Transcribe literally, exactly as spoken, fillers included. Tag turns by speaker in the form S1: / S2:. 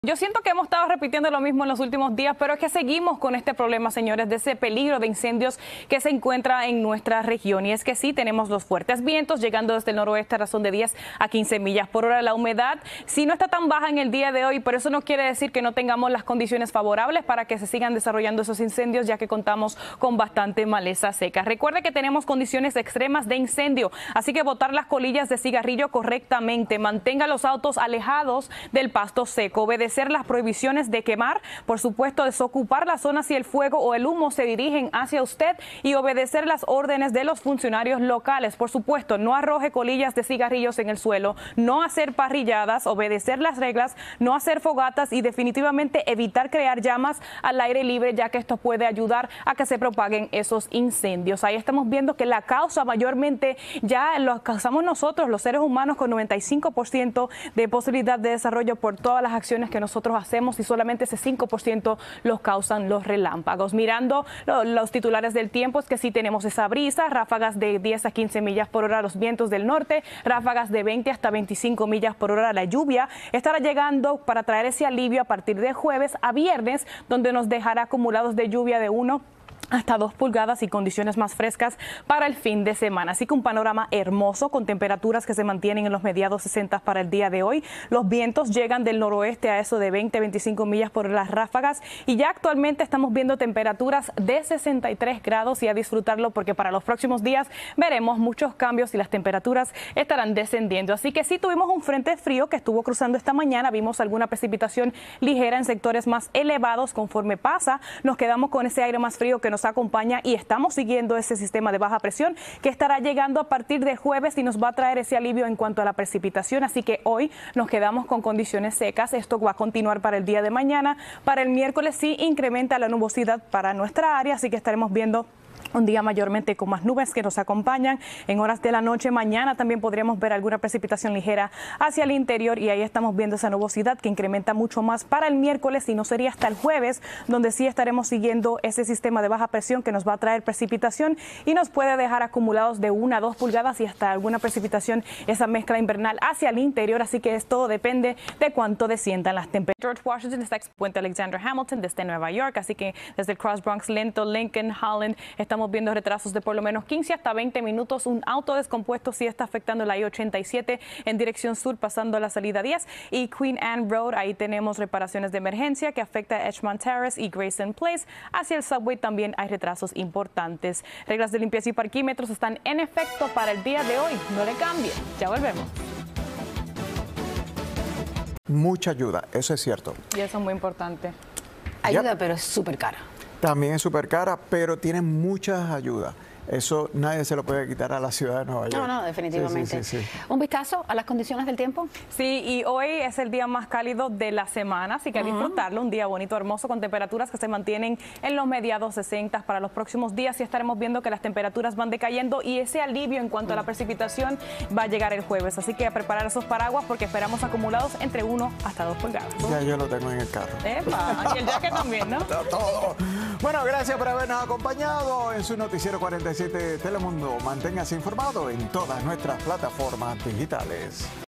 S1: Yo siento que hemos estado repitiendo lo mismo en los últimos días, pero es que seguimos con este problema, señores, de ese peligro de incendios que se encuentra en nuestra región. Y es que sí, tenemos los fuertes vientos llegando desde el noroeste a razón de diez a quince millas por hora. La humedad sí no está tan baja en el día de hoy, pero eso no quiere decir que no tengamos las condiciones favorables para que se sigan desarrollando esos incendios, ya que contamos con bastante maleza seca. Recuerde que tenemos condiciones extremas de incendio, así que botar las colillas de cigarrillo correctamente, mantenga los autos alejados del pasto seco, obedece las prohibiciones de quemar, por supuesto desocupar la zona si el fuego o el humo se dirigen hacia usted y obedecer las órdenes de los funcionarios locales. Por supuesto, no arroje colillas de cigarrillos en el suelo, no hacer parrilladas, obedecer las reglas, no hacer fogatas y definitivamente evitar crear llamas al aire libre, ya que esto puede ayudar a que se propaguen esos incendios. Ahí estamos viendo que la causa mayormente ya lo causamos nosotros, los seres humanos, con noventa y cinco por ciento de posibilidad de desarrollo por todas las acciones que nosotros hacemos, y solamente ese cinco por ciento los causan los relámpagos. Mirando lo, los titulares del tiempo, es que sí tenemos esa brisa, ráfagas de diez a quince millas por hora los vientos del norte, ráfagas de veinte hasta veinticinco millas por hora. La lluvia estará llegando para traer ese alivio a partir de jueves a viernes, donde nos dejará acumulados de lluvia de uno hasta dos pulgadas y condiciones más frescas para el fin de semana. Así que un panorama hermoso con temperaturas que se mantienen en los mediados sesenta para el día de hoy. Los vientos llegan del noroeste a eso de veinte a veinticinco millas por las ráfagas, y ya actualmente estamos viendo temperaturas de sesenta y tres grados, y a disfrutarlo porque para los próximos días veremos muchos cambios y las temperaturas estarán descendiendo. Así que sí tuvimos un frente frío que estuvo cruzando esta mañana, vimos alguna precipitación ligera en sectores más elevados. Conforme pasa, nos quedamos con ese aire más frío que nos acompaña y estamos siguiendo ese sistema de baja presión que estará llegando a partir de jueves y nos va a traer ese alivio en cuanto a la precipitación. Así que hoy nos quedamos con condiciones secas. Esto va a continuar para el día de mañana. Para el miércoles sí incrementa la nubosidad para nuestra área, así que estaremos viendo un día mayormente con más nubes que nos acompañan. En horas de la noche mañana también podríamos ver alguna precipitación ligera hacia el interior, y ahí estamos viendo esa nubosidad que incrementa mucho más para el miércoles, y no sería hasta el jueves donde sí estaremos siguiendo ese sistema de baja presión que nos va a traer precipitación y nos puede dejar acumulados de una a dos pulgadas y hasta alguna precipitación, esa mezcla invernal hacia el interior. Así que esto depende de cuánto desciendan las temperaturas. George Washington está expuesto Puente Alexander Hamilton desde Nueva York, así que desde el Cross Bronx lento, Lincoln, Holland, estamos viendo retrasos de por lo menos quince hasta veinte minutos. Un auto descompuesto sí está afectando la I ochenta y siete en dirección sur, pasando la salida diez, y Queen Anne Road. Ahí tenemos reparaciones de emergencia que afecta a Edgemont Terrace y Grayson Place. Hacia el subway también hay retrasos importantes. Reglas de limpieza y parquímetros están en efecto para el día de hoy. No le cambie. Ya volvemos.
S2: Mucha ayuda, eso es cierto.
S1: Y eso es muy importante.
S3: Ayuda,
S2: Yep.
S3: pero es súper cara.
S2: También es súper cara, pero tiene muchas ayudas. Eso nadie se lo puede quitar a la ciudad de Nueva York.
S3: No, no, definitivamente.
S2: Sí, sí, sí, sí.
S3: Un vistazo a las condiciones del tiempo.
S1: Sí, y hoy es el día más cálido de la semana, así que a disfrutarlo. Un día bonito, hermoso, con temperaturas que se mantienen en los mediados sesenta para los próximos días, y estaremos viendo que las temperaturas van decayendo, y ese alivio en cuanto a la precipitación va a llegar el jueves. Así que a preparar esos paraguas porque esperamos acumulados entre uno hasta dos pulgadas.
S2: Ya yo lo tengo en el carro.
S1: Epa, y el jacket también, ¿no?
S2: Todo. Bueno, gracias por habernos acompañado en su noticiero cuarenta y siete Telemundo. Manténgase informado en todas nuestras plataformas digitales.